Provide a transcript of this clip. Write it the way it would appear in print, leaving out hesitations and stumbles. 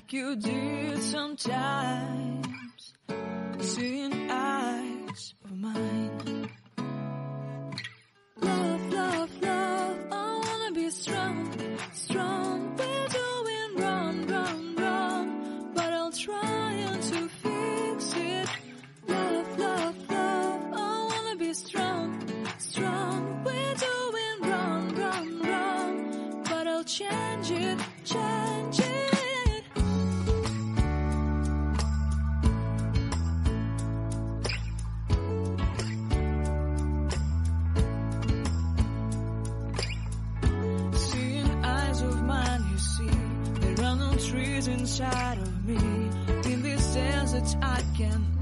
like you did sometimes. Seeing eyes of mine. Love, love, love, I wanna be strong, strong. We're doing wrong, wrong, wrong, but I'll try to fix it. Love, love, love, I wanna be strong, strong. We're doing wrong, wrong, wrong, but I'll change it, change it. Trees inside of me, in this desert I can